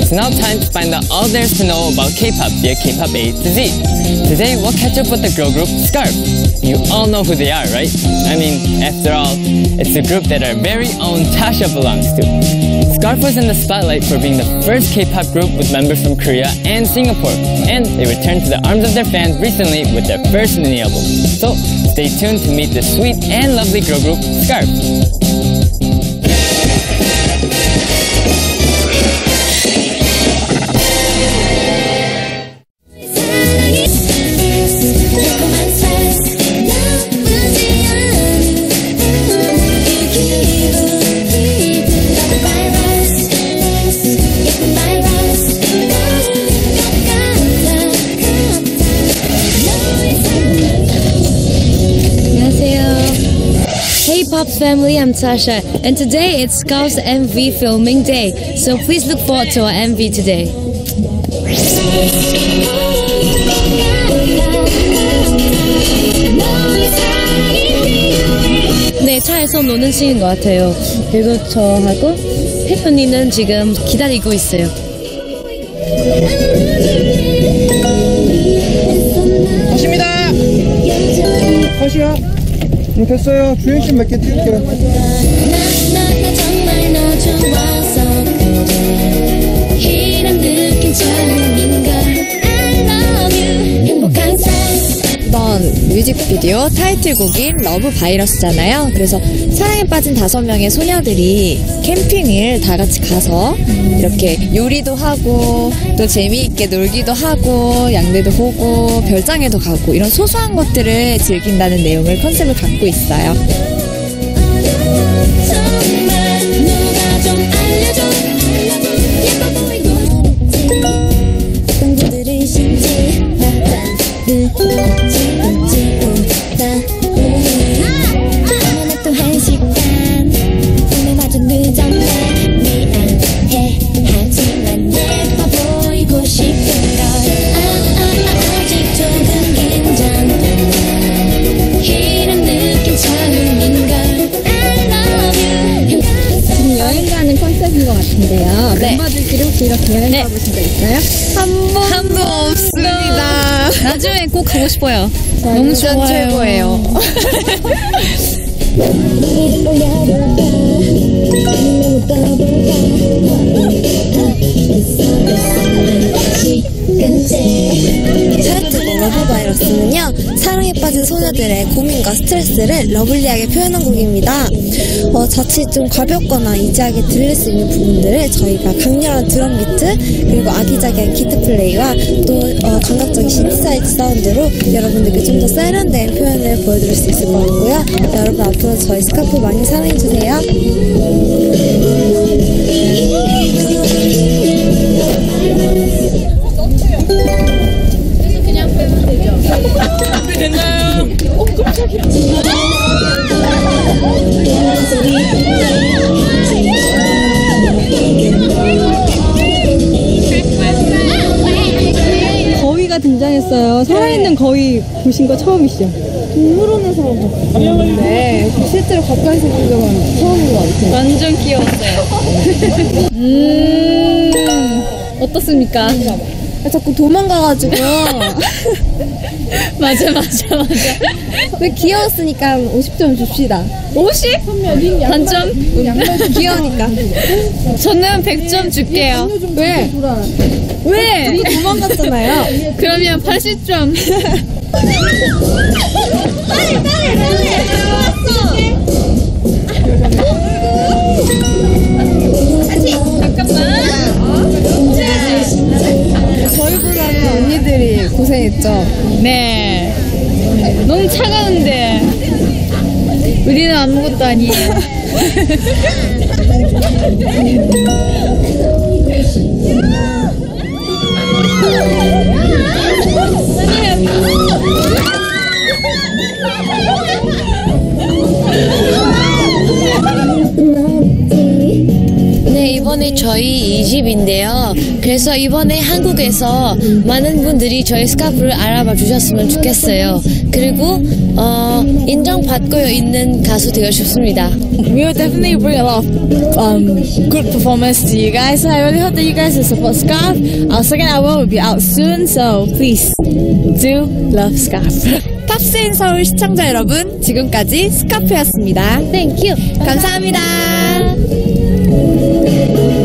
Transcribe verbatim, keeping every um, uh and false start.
It's now time to find out all there is to know about K-pop via K-pop A to Z. Today we'll catch up with the girl group Scarf. You all know who they are, right? I mean, after all, it's a group that our very own Tasha belongs to. Scarf was in the spotlight for being the first K-pop group with members from Korea and Singapore, and they returned to the arms of their fans recently with their first mini album. So stay tuned to meet the sweet and lovely girl group Scarf. K-Pop's family, I'm Tasha, and today it's Scarf's M V filming day, so please look forward to our M V today. 네, 차에서 노는 중인 것 같아요. 그리고 저하고 혜연이는 지금 기다리고 있어요. 가십니다. 컷이요. 네, 됐어요. 주행씬 몇 개 띄울게요. 이번 뮤직비디오 타이틀곡인 러브 바이러스잖아요. 그래서 사랑에 빠진 다섯 명의 소녀들이 캠핑을 다 같이 가서 이렇게 요리도 하고 또 재미있게 놀기도 하고 양대도 보고 별장에도 가고 이런 소소한 것들을 즐긴다는 내용을 컨셉을 갖고 있어요. 것 같은데요. 네. 멤버들끼리 혹시 이렇게 여행 네. 가보신 적 있어요? 한 번, 한 번 없습니다. 나중에 꼭 가고 싶어요. 너무 좋아요. 최고예요. 타이틀곡 러브바이러스는요, 사랑에 빠진 소녀들의 고민과 스트레스를 러블리하게 표현한 곡입니다. 어, 자칫 좀 가볍거나 이지하게 들릴 수 있는 부분들을 저희가 강렬한 드럼 비트, 그리고 아기자기한 기타 플레이와 또 어, 감각적인 신디사이드 사운드로 여러분들께 좀 더 세련된 표현을 보여드릴 수 있을 것 같고요. 여러분 앞으로 저희 스카프 많이 사랑해주세요. 그냥 빼면 되죠? 됐나요? 어, 깜짝이야. 거위가 등장했어요. 살아있는 거위 보신 거 처음이시죠? 동물원에서 봤는데 실제로 가까이서 본 적은 처음인 것 같아요. 완전 귀여웠어요. 음, 어떻습니까? 자꾸 도망가가지고. 맞아, 맞아, 맞아. 왜 귀여웠으니까 오십 점 줍시다. 오십? 단점? 귀여우니까. 저는 백 점 줄게요. 왜? 왜? 우리 도망갔잖아요. 그러면 팔십 점. 빨리, 빨리, 빨리. 저희보다 언니들이 고생했죠. 네. 너무 차가운데 우리는 아무것도 아니에요. 네, 이번에 저희 이 집인데요. 그래서 이번에 한국에서 많은 분들이 저희 스카프를 알아봐 주셨으면 좋겠어요. 그리고 어, 인정받고 있는 가수 되고 싶습니다. We will definitely bring a lot of um, good performance to you guys. So I really hope that you guys will support Scarf. Our second album will be out soon, so please do love Scarf. 팝스인 서울 시청자 여러분, 지금까지 스카프였습니다. Thank you. 감사합니다.